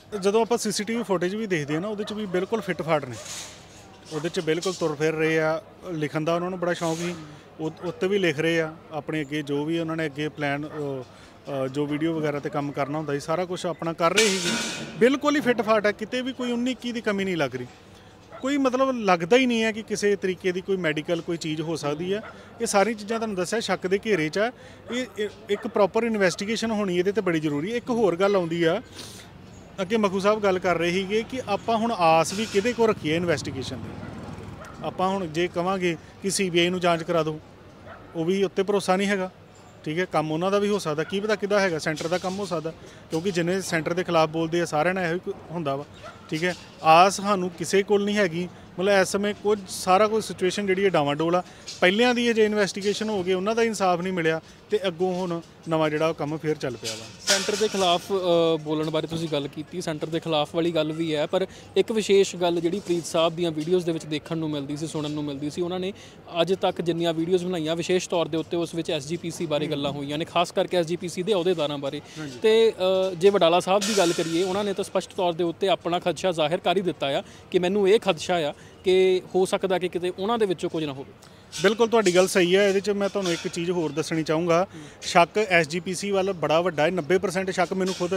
ਜਦੋਂ ਆਪਾਂ ਸੀਸੀਟੀਵੀ ਫੁਟੇਜ ਵੀ ਦੇਖਦੇ ਆ ਨਾ, ਉਹਦੇ 'ਚ ਵੀ ਬਿਲਕੁਲ ਫਿੱਟ ਫਾਟ ਨੇ, ਉਹਦੇ 'ਚ ਬਿਲਕੁਲ ਤੁਰ ਫਿਰ ਰਹੇ ਆ। ਲਿਖਣ ਦਾ ਉਹਨਾਂ ਨੂੰ ਬੜਾ ਸ਼ੌਂਕ ਸੀ, ਉੱਤੇ ਵੀ ਲਿਖ ਰਹੇ ਆ ਆਪਣੇ ਅੱਗੇ ਜੋ ਵੀ ਉਹਨਾਂ ਨੇ ਅੱਗੇ ਪਲਾਨ ਜੋ ਵੀਡੀਓ ਵਗੈਰਾ ਤੇ ਕੰਮ ਕਰਨਾ ਹੁੰਦਾ ਸੀ ਸਾਰਾ ਕੁਝ ਆਪਣਾ ਕਰ ਰਹੇ ਸੀਗੇ। ਬਿਲਕੁਲ ਹੀ ਫਿੱਟ ਫਾਟ ਹੈ, ਕਿਤੇ ਵੀ ਕੋਈ 19-21 ਦੀ ਕਮੀ ਨਹੀਂ ਲੱਗ ਰਹੀ। ਕੋਈ ਮਤਲਬ ਲੱਗਦਾ ਹੀ ਨਹੀਂ ਹੈ ਕਿ ਕਿਸੇ ਤਰੀਕੇ ਦੀ ਕੋਈ ਮੈਡੀਕਲ ਕੋਈ ਚੀਜ਼ ਹੋ ਸਕਦੀ ਹੈ। ਇਹ ਸਾਰੀ ਚੀਜ਼ਾਂ ਤੁਹਾਨੂੰ ਦੱਸਿਆ ਸ਼ੱਕ ਦੇ ਘੇਰੇ 'ਚ ਆ। ਇਹ ਇੱਕ ਪ੍ਰੋਪਰ ਇਨਵੈਸਟੀਗੇਸ਼ਨ ਹੋਣੀ ਇਹਦੇ ਤੇ ਬੜੀ ਜ਼ਰੂਰੀ ਹੈ। ਇੱਕ ਹੋਰ ਗੱਲ ਆਉਂਦੀ ਆ, ਅੱਗੇ ਮਖੂ ਸਾਹਿਬ ਗੱਲ ਕਰ ਰਹੇ ਸੀਗੇ ਕਿ ਆਪਾਂ ਹੁਣ ਆਸ ਵੀ ਕਿਹਦੇ ਕੋਲ ਰੱਖੀਏ ਇਨਵੈਸਟੀਗੇਸ਼ਨ ਦੀ। ਆਪਾਂ ਹੁਣ ਜੇ ਕਵਾਂਗੇ ਕਿ CBI ਨੂੰ ਜਾਂਚ ਕਰਾ ਦਿਓ, ਉਹ ਵੀ ਉੱਤੇ ਭਰੋਸਾ ਨਹੀਂ ਹੈਗਾ। ਠੀਕ ਹੈ, ਕੰਮ ਉਹਨਾਂ ਦਾ ਵੀ ਹੋ ਸਕਦਾ, ਕੀ ਪਤਾ ਕਿੱਦਾਂ ਹੈਗਾ, ਸੈਂਟਰ ਦਾ ਕੰਮ ਹੋ ਸਕਦਾ, ਕਿਉਂਕਿ ਜਿੰਨੇ ਸੈਂਟਰ ਦੇ ਖਿਲਾਫ ਬੋਲਦੇ ਆ ਸਾਰਿਆਂ ਨਾਲ ਇਹੋ ਹੀ ਹੁੰਦਾ ਵਾ। ਠੀਕ ਹੈ, ਆਸ ਸਾਨੂੰ ਕਿਸੇ ਕੋਲ ਨਹੀਂ ਹੈਗੀ। ਮਤਲਬ ਇਸ ਸਮੇਂ ਕੁਝ ਸਾਰਾ ਕੁਝ ਸਿਚੁਏਸ਼ਨ ਜਿਹੜੀ ਹੈ ਡਾਵਾਂਡੋਲ ਆ। ਪਹਿਲਿਆਂ ਦੀ ਜੇ ਇਨਵੈਸਟੀਗੇਸ਼ਨ ਹੋ ਗਈ, ਉਹਨਾਂ ਦਾ ਇਨਸਾਫ ਨਹੀਂ ਮਿਲਿਆ, ਤੇ ਅੱਗੋਂ ਹੁਣ ਨਵਾਂ ਜਿਹੜਾ ਉਹ ਕੰਮ ਫੇਰ ਚੱਲ ਪਿਆ ਵਾ। ਸੈਂਟਰ ਦੇ ਖਿਲਾਫ ਬੋਲਣ ਬਾਰੇ ਤੁਸੀਂ ਗੱਲ ਕੀਤੀ, ਸੈਂਟਰ ਦੇ ਖਿਲਾਫ ਵਾਲੀ ਗੱਲ ਵੀ ਹੈ, ਪਰ ਇੱਕ ਵਿਸ਼ੇਸ਼ ਗੱਲ ਜਿਹੜੀ ਪ੍ਰੀਤ ਸਾਹਿਬ ਦੀਆਂ ਵੀਡੀਓਜ਼ ਦੇ ਵਿੱਚ ਦੇਖਣ ਨੂੰ ਮਿਲਦੀ ਸੀ, ਸੁਣਨ ਨੂੰ ਮਿਲਦੀ ਸੀ, ਉਹਨਾਂ ਨੇ ਅੱਜ ਤੱਕ ਜਿੰਨੀਆਂ ਵੀਡੀਓਜ਼ ਬਣਾਈਆਂ ਵਿਸ਼ੇਸ਼ ਤੌਰ ਦੇ ਉੱਤੇ ਉਸ ਵਿੱਚ SGPC ਬਾਰੇ ਗੱਲਾਂ ਹੋਈਆਂ ਨੇ, ਖਾਸ ਕਰਕੇ SGPC ਦੇ ਅਹੁਦੇਦਾਰਾਂ ਬਾਰੇ। ਤੇ ਜੇ ਵਡਾਲਾ ਸਾਹਿਬ ਦੀ ਗੱਲ ਕਰੀਏ, ਉਹਨਾਂ ਨੇ ਤਾਂ ਸਪਸ਼ਟ ਤੌਰ ਦੇ ਉੱਤੇ ਆਪਣਾ ਖਦਸ਼ਾ ਜ਼ਾਹਿਰ ਕਰ ਹੀ ਦਿੱਤਾ ਆ ਕਿ ਮੈਨੂੰ ਇਹ ਖਦਸ਼ਾ ਆ ਕਿ ਹੋ ਸਕਦਾ ਕਿ ਕਿਤੇ ਉਹਨਾਂ ਦੇ ਵਿੱਚੋਂ ਕੁਝ ਨਾ ਹੋਵੇ। ਬਿਲਕੁਲ ਤੁਹਾਡੀ ਗੱਲ ਸਹੀ ਹੈ। ਇਹਦੇ 'ਚ ਮੈਂ ਤੁਹਾਨੂੰ ਇੱਕ ਚੀਜ਼ ਹੋਰ ਦੱਸਣੀ ਚਾਹੂੰਗਾ। ਸ਼ੱਕ SGPC ਵੱਲ ਬੜਾ ਵੱਡਾ ਹੈ। 90% ਸ਼ੱਕ ਮੈਨੂੰ ਖੁਦ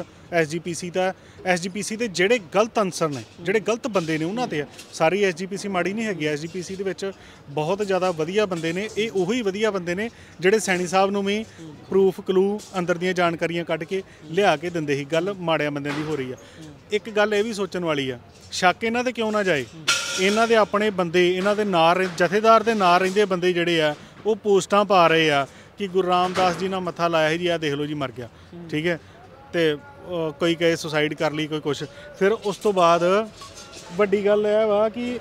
SGPC ਦੇ ਜਿਹੜੇ ਗਲਤ ਅਨਸਰ ਨੇ, ਜਿਹੜੇ ਗਲਤ ਬੰਦੇ ਨੇ, ਉਹਨਾਂ ਤੇ ਆ। ਸਾਰੀ SGPC ਮਾੜੀ ਨਹੀਂ ਹੈਗੀ। SGPC ਦੇ ਵਿੱਚ ਬਹੁਤ ਜ਼ਿਆਦਾ ਵਧੀਆ ਬੰਦੇ ਨੇ। ਇਹ ਉਹੀ ਵਧੀਆ ਬੰਦੇ ਨੇ ਜਿਹੜੇ ਸੈਣੀ ਸਾਹਿਬ ਨੂੰ ਵੀ ਪ੍ਰੂਫ ਕਲੂ ਅੰਦਰ ਦੀਆਂ ਜਾਣਕਾਰੀਆਂ ਕੱਢ ਕੇ ਲਿਆ ਕੇ ਦਿੰਦੇ ਸੀ। ਗੱਲ ਮਾੜਿਆਂ ਬੰਦਿਆਂ ਦੀ ਹੋ ਰਹੀ ਆ। ਇੱਕ ਗੱਲ ਇਹ ਵੀ ਸੋਚਣ ਵਾਲੀ ਆ, ਸ਼ੱਕ ਇਹਨਾਂ ਤੇ ਕਿਉਂ ਨਾ ਜਾਏ। ਇਹਨਾਂ ਦੇ ਆਪਣੇ ਬੰਦੇ, ਇਹਨਾਂ ਦੇ ਨਾਲ ਜਥੇਦਾਰ ਦੇ ਨਾਲ ਰਹਿੰਦੇ ਬੰਦੇ ਜਿਹੜੇ ਆ, ਉਹ ਪੋਸਟਾਂ ਪਾ ਰਹੇ ਆ ਕਿ ਗੁਰੂ ਰਾਮਦਾਸ ਜੀ ਨਾਲ ਮੱਥਾ ਲਾਇਆ ਸੀ ਜੀ, ਆ ਦੇਖ ਲਓ ਜੀ ਮਰ ਗਿਆ। ਠੀਕ ਹੈ, ਤੇ ਕੋਈ ਕਹੇ ਸੁਸਾਈਡ ਕਰ ਲਈ, ਕੋਈ ਕੁਛ। ਫਿਰ ਉਸ ਤੋਂ ਬਾਅਦ ਵੱਡੀ ਗੱਲ ਇਹ ਵਾ ਕਿ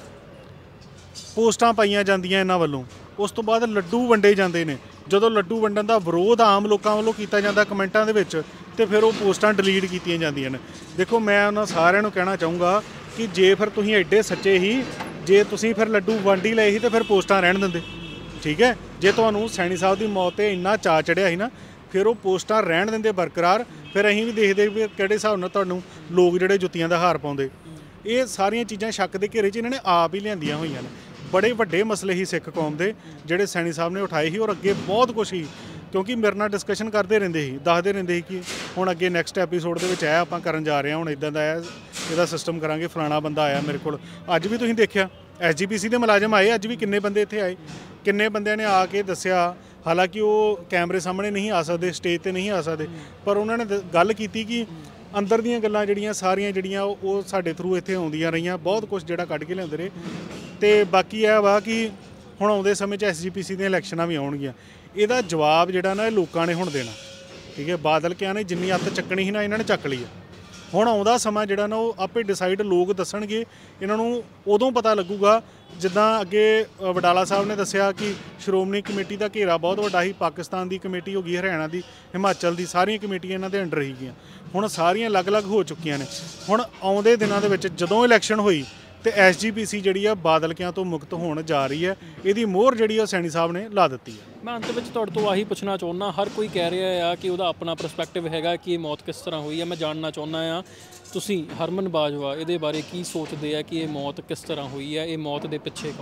ਪੋਸਟਾਂ ਪਾਈਆਂ ਜਾਂਦੀਆਂ ਇਹਨਾਂ ਵੱਲੋਂ, ਉਸ ਤੋਂ ਬਾਅਦ ਲੱਡੂ ਵੰਡੇ ਜਾਂਦੇ ਨੇ। ਜਦੋਂ ਲੱਡੂ ਵੰਡਣ ਦਾ ਵਿਰੋਧ ਆਮ ਲੋਕਾਂ ਵੱਲੋਂ ਕੀਤਾ ਜਾਂਦਾ ਕਮੈਂਟਾਂ ਦੇ ਵਿੱਚ, ਤੇ ਫਿਰ ਉਹ ਪੋਸਟਾਂ ਡਿਲੀਟ ਕੀਤੀਆਂ ਜਾਂਦੀਆਂ ਨੇ। ਦੇਖੋ, ਮੈਂ ਉਹਨਾਂ ਸਾਰਿਆਂ ਨੂੰ ਕਹਿਣਾ ਚਾਹੂੰਗਾ ਕਿ ਜੇ ਫਿਰ ਤੁਸੀਂ ਐਡੇ ਸੱਚੇ ਹੀ, ਜੇ ਤੁਸੀਂ ਫਿਰ ਲੱਡੂ ਵੰਡ ਹੀ ਲਏ ਸੀ, ਤੇ ਫਿਰ ਪੋਸਟਾਂ ਰਹਿਣ ਦਿੰਦੇ। ਠੀਕ ਹੈ, ਜੇ ਤੁਹਾਨੂੰ ਸੈਣੀ ਸਾਹਿਬ ਦੀ ਮੌਤ 'ਤੇ ਇੰਨਾ ਚਾਅ ਚੜਿਆ ਸੀ ਨਾ, ਫਿਰ ਉਹ ਪੋਸਟਾਂ ਰਹਿਣ ਦਿੰਦੇ ਬਰਕਰਾਰ। ਫਿਰ ਅਸੀਂ ਵੀ ਦੇਖਦੇ ਵੀ ਕਿਹੜੇ ਹਿਸਾਬ ਨਾਲ ਤੁਹਾਨੂੰ ਲੋਕ ਜਿਹੜੇ ਜੁੱਤੀਆਂ ਦਾ ਹਾਰ ਪਾਉਂਦੇ। ਇਹ ਸਾਰੀਆਂ ਚੀਜ਼ਾਂ ਸ਼ੱਕ ਦੇ ਘੇਰੇ 'ਚ ਇਹਨਾਂ ਨੇ ਆਪ ਹੀ ਲਿਆਂਦੀਆਂ ਹੋਈਆਂ ਨੇ। ਬੜੇ ਵੱਡੇ ਮਸਲੇ ਹੀ ਸਿੱਖ ਕੌਮ ਦੇ ਜਿਹੜੇ ਸੈਣੀ ਸਾਹਿਬ ਨੇ ਉਠਾਏ ਸੀ, ਔਰ ਅੱਗੇ ਬਹੁਤ ਕੁਛ ਸੀ। ਕਿਉਂਕਿ ਮੇਰੇ ਨਾਲ ਡਿਸਕਸ਼ਨ ਕਰਦੇ ਰਹਿੰਦੇ ਸੀ, ਦੱਸਦੇ ਰਹਿੰਦੇ ਸੀ ਕਿ ਹੁਣ ਅੱਗੇ ਨੈਕਸਟ ਐਪੀਸੋਡ ਦੇ ਵਿੱਚ ਇਹ ਆਪਾਂ ਕਰਨ ਜਾ ਰਹੇ ਹਾਂ, ਹੁਣ ਇੱਦਾਂ ਦਾ ਇਹਦਾ ਸਿਸਟਮ ਕਰਾਂਗੇ, ਫਲਾਣਾ ਬੰਦਾ ਆਇਆ ਮੇਰੇ ਕੋਲ। ਅੱਜ ਵੀ ਤੁਸੀਂ ਦੇਖਿਆ SGPC ਦੇ ਮੁਲਾਜ਼ਮ ਆਏ, ਅੱਜ ਵੀ ਕਿੰਨੇ ਬੰਦੇ ਇੱਥੇ ਆਏ, ਕਿੰਨੇ ਬੰਦਿਆਂ ਨੇ ਆ ਕੇ ਦੱਸਿਆ। ਹਾਲਾਂਕਿ ਉਹ ਕੈਮਰੇ ਸਾਹਮਣੇ ਨਹੀਂ ਆ ਸਕਦੇ, ਸਟੇਜ 'ਤੇ ਨਹੀਂ ਆ ਸਕਦੇ, ਪਰ ਉਹਨਾਂ ਨੇ ਗੱਲ ਕੀਤੀ ਕਿ ਅੰਦਰ ਦੀਆਂ ਗੱਲਾਂ ਜਿਹੜੀਆਂ ਸਾਰੀਆਂ ਜਿਹੜੀਆਂ ਉਹ ਸਾਡੇ ਥਰੂ ਇੱਥੇ ਆਉਂਦੀਆਂ ਰਹੀਆਂ। ਬਹੁਤ ਕੁਝ ਜਿਹੜਾ ਕੱਢ ਕੇ ਲਿਆਉਂਦੇ ਰਹੇ। ਤੇ ਬਾਕੀ ਇਹ ਵਾ ਕਿ ਹੁਣ ਆਉਂਦੇ ਸਮੇਂ 'ਚ SGPC ਦੀਆਂ ਇਲੈਕਸ਼ਨਾਂ ਵੀ ਆਉਣਗੀਆਂ। ਇਹਦਾ ਜਵਾਬ ਜਿਹੜਾ ਨਾ ਇਹ ਲੋਕਾਂ ਨੇ ਹੁਣ ਦੇਣਾ। ਠੀਕ ਹੈ, ਬਾਦਲ ਕਿਹਾ ਨੇ ਜਿੰਨੀ ਅੱਤ ਚੱਕਣੀ ਸੀ ਨਾ, ਇਹਨਾਂ ਨੇ ਚੱਕ ਲਈ ਆ। ਹੁਣ ਆਉਂਦਾ ਸਮਾਂ ਜਿਹੜਾ ਨਾ ਉਹ ਆਪੇ ਡਿਸਾਈਡ ਲੋਕ ਦੱਸਣਗੇ। ਇਹਨਾਂ ਨੂੰ ਉਦੋਂ ਪਤਾ ਲੱਗੂਗਾ, ਜਿੱਦਾਂ ਅੱਗੇ ਵਡਾਲਾ ਸਾਹਿਬ ਨੇ ਦੱਸਿਆ ਕਿ ਸ਼੍ਰੋਮਣੀ ਕਮੇਟੀ ਦਾ ਘੇਰਾ ਬਹੁਤ ਵੱਡਾ ਸੀ। ਪਾਕਿਸਤਾਨ ਦੀ ਕਮੇਟੀ ਹੋ ਗਈ, ਹਰਿਆਣਾ ਦੀ, ਹਿਮਾਚਲ ਦੀ, ਸਾਰੀਆਂ ਕਮੇਟੀਆਂ ਇਹਨਾਂ ਦੇ ਅੰਡਰ ਸੀਗੀਆਂ। ਹੁਣ ਸਾਰੀਆਂ ਅਲੱਗ-ਅਲੱਗ ਹੋ ਚੁੱਕੀਆਂ ਨੇ। ਹੁਣ ਆਉਂਦੇ ਦਿਨਾਂ ਦੇ ਵਿੱਚ ਜਦੋਂ ਇਲੈਕਸ਼ਨ ਹੋਈ ਤੇ SGPC ਜਿਹੜੀ ਆ ਬਾਦਲਕਿਆਂ ਤੋਂ ਮੁਕਤ ਹੋਣ ਜਾ ਰਹੀ ਹੈ। ਇਹਦੀ ਮੋਹਰ ਜਿਹੜੀ ਆ ਸੈਣੀ ਸਾਹਿਬ ਨੇ ਲਾ ਦਿੱਤੀ ਹੈ। ਮੈਂ ਅੰਤ ਵਿੱਚ ਤੁਹਾਡੇ ਤੋਂ ਆਹੀ ਪੁੱਛਣਾ ਚਾਹੁੰਦਾ, ਹਰ ਕੋਈ ਕਹਿ ਰਿਹਾ ਆ ਕਿ ਉਹਦਾ ਆਪਣਾ ਪਰਸਪੈਕਟਿਵ ਹੈਗਾ ਕਿ ਇਹ ਮੌਤ ਕਿਸ ਤਰ੍ਹਾਂ ਹੋਈ ਹੈ। ਮੈਂ ਜਾਣਨਾ ਚਾਹੁੰਦਾ ਆ, ਤੁਸੀਂ ਹਰਮਨ ਬਾਜਵਾ ਇਹਦੇ ਬਾਰੇ ਕੀ ਸੋਚਦੇ ਆ ਕਿ ਇਹ ਮੌਤ ਕਿਸ ਤਰ੍ਹਾਂ ਹੋਈ ਹੈ? ਇਹ ਮੌਤ ਦੇ ਪਿੱਛੇ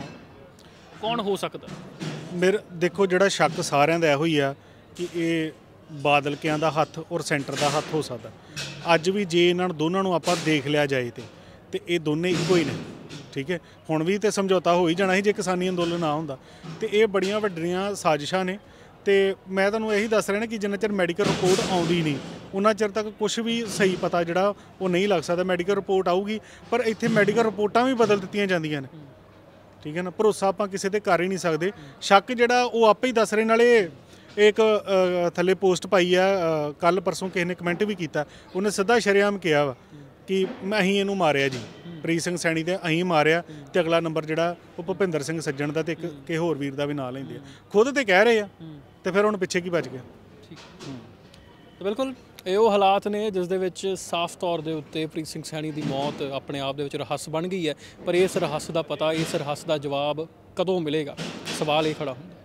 ਕੌਣ ਹੋ ਸਕਦਾ? ਦੇਖੋ, ਜਿਹੜਾ ਸ਼ੱਕ ਸਾਰਿਆਂ ਦਾ ਇਹੋ ਹੀ ਆ ਕਿ ਇਹ ਬਾਦਲਕਿਆਂ ਦਾ ਹੱਥ ਔਰ ਸੈਂਟਰ ਦਾ ਹੱਥ ਹੋ ਸਕਦਾ। ਅੱਜ ਵੀ ਜੇ ਇਹਨਾਂ ਦੋਨਾਂ ਨੂੰ ਆਪਾਂ ਦੇਖ ਲਿਆ ਜਾਏ ਤੇ ਇਹ ਦੋਨੇ ਇੱਕੋ ਹੀ ਨੇ। ਠੀਕ ਹੈ, ਹੁਣ ਵੀ ਤੇ ਸਮਝੌਤਾ ਹੋ ਹੀ ਜਾਣਾ ਸੀ ਜੇ ਕਿਸਾਨੀ ਅੰਦੋਲਨ ਨਾ ਹੁੰਦਾ। ਤੇ ਇਹ ਬੜੀਆਂ ਵੱਡੀਆਂ ਸਾਜ਼ਿਸ਼ਾਂ ਨੇ। ਤੇ ਮੈਂ ਤੁਹਾਨੂੰ ਇਹੀ ਦੱਸ ਰਿਹਾ ਨਾ ਕਿ ਜਿੰਨਾ ਚਿਰ ਮੈਡੀਕਲ ਰਿਪੋਰਟ ਆਉਂਦੀ ਨਹੀਂ, ਉਹਨਾਂ ਚਿਰ ਤੱਕ ਕੁਝ ਵੀ ਸਹੀ ਪਤਾ ਜਿਹੜਾ ਉਹ ਨਹੀਂ ਲੱਗ ਸਕਦਾ। ਮੈਡੀਕਲ ਰਿਪੋਰਟ ਆਊਗੀ, ਪਰ ਇੱਥੇ ਮੈਡੀਕਲ ਰਿਪੋਰਟਾਂ ਵੀ ਬਦਲ ਦਿੱਤੀਆਂ ਜਾਂਦੀਆਂ ਨੇ। ਠੀਕ ਹੈ ਨਾ, ਭਰੋਸਾ ਆਪਾਂ ਕਿਸੇ ਤੇ ਕਰ ਹੀ ਨਹੀਂ ਸਕਦੇ। ਸ਼ੱਕ ਜਿਹੜਾ ਉਹ ਆਪੇ ਹੀ ਦੱਸ ਰਹੇ। ਨਾਲੇ ਇੱਕ ਥੱਲੇ ਪੋਸਟ ਪਾਈ ਆ, ਕੱਲ ਪਰਸੋਂ ਕਿਸੇ ਨੇ ਕਮੈਂਟ ਵੀ ਕੀਤਾ, ਉਹਨੇ ਸਿੱਧਾ ਸ਼ਰੇਆਮ ਕਿਹਾ ਵਾ ਕਿ ਅਸੀਂ ਇਹਨੂੰ ਮਾਰਿਆ ਜੀ, ਪ੍ਰੀਤ ਸਿੰਘ ਸੈਣੀ ਤੇ ਅਸੀਂ ਮਾਰਿਆ। ਤੇ ਅਗਲਾ ਨੰਬਰ ਜਿਹੜਾ ਉਹ ਭੁਪਿੰਦਰ ਸਿੰਘ ਸੱਜਣ ਦਾ ਤੇ ਇੱਕ ਕਿਸੇ ਹੋਰ ਵੀਰ ਦਾ ਵੀ ਨਾਂ ਲੈਂਦੇ ਆ। ਖੁਦ ਤੇ ਕਹਿ ਰਹੇ ਆ, ਤੇ ਫਿਰ ਹੁਣ ਪਿੱਛੇ ਕੀ ਬਚ ਗਿਆ? ਠੀਕ, ਬਿਲਕੁਲ ਇਹ ਉਹ ਹਾਲਾਤ ਨੇ ਜਿਸ ਦੇ ਵਿੱਚ ਸਾਫ਼ ਤੌਰ ਦੇ ਉੱਤੇ ਪ੍ਰੀਤ ਸਿੰਘ ਸੈਣੀ ਦੀ ਮੌਤ ਆਪਣੇ ਆਪ ਦੇ ਵਿੱਚ ਰਹੱਸ ਬਣ ਗਈ ਹੈ। ਪਰ ਇਸ ਰਹੱਸ ਦਾ ਪਤਾ, ਇਸ ਰਹੱਸ ਦਾ ਜਵਾਬ ਕਦੋਂ ਮਿਲੇਗਾ? ਸਵਾਲ ਇਹ ਖੜਾ ਹੁੰਦਾ।